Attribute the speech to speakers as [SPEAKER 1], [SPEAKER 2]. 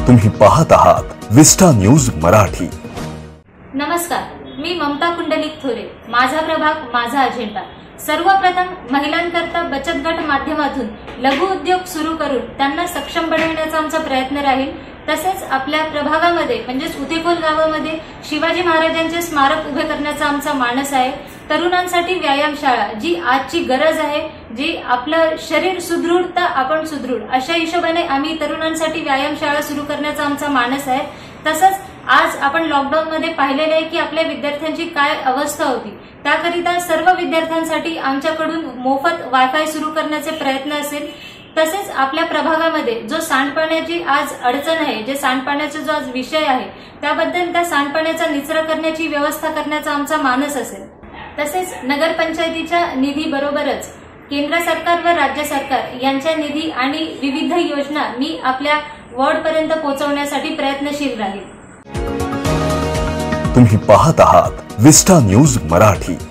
[SPEAKER 1] तुम्ही पाहत आहात विस्टा न्यूज मराठी।
[SPEAKER 2] नमस्कार, मी ममता कुंडलिक थोरे। माझा प्रभाग माझा अजेंडा। सर्वप्रथम महिलांकरता बचत गट माध्यमातून लघु उद्योग सुरू करून त्यांना सक्षम बनवण्याचा आमचा प्रयत्न राहील। तसेच आपल्या प्रभागामध्ये म्हणजेच उतेकोल गावामध्ये शिवाजी महाराजांचे स्मारक उभे करण्याचा आमचा मानस आहे। तरुणांसाठी व्यायामशाळा जी आजची गरज आहे, जी आपलं शरीर सुदृढ तर आपण सुदृढ अशा हिशोबाने आम्ही तरुणांसाठी व्यायामशाळा सुरू करण्याचा आमचा मानस आहे। तसंच आज आपण लॉकडाऊन मध्ये पाहिलेले आहे की आपल्या विद्यार्थ्यांची काय अवस्था होती। त्याकरिता सर्व विद्यार्थ्यांसाठी आमच्याकडून मोफत वायफाय सुरू करण्याचे प्रयत्न असेल। तसेच आपल्या प्रभागामध्ये जो सांडपाण्याची आज अडचण आहे, जे सांडपाण्याचा जो आज विषय आहे, त्याबद्दल त्या सांडपाण्याचा निचरा करण्याची व्यवस्था करण्याचा आमचा मानस असेल। तसेच नगरपंचायतीच्या निधी बरोबरच केंद्र सरकार व राज्य सरकार यांच्या निधी आणि विविध योजना मी आपल्या वॉर्डपर्यंत पोहोचवण्यासाठी प्रयत्नशील राहील।
[SPEAKER 1] तुम्ही पाहत आहात विस्टा न्यूज मराठी।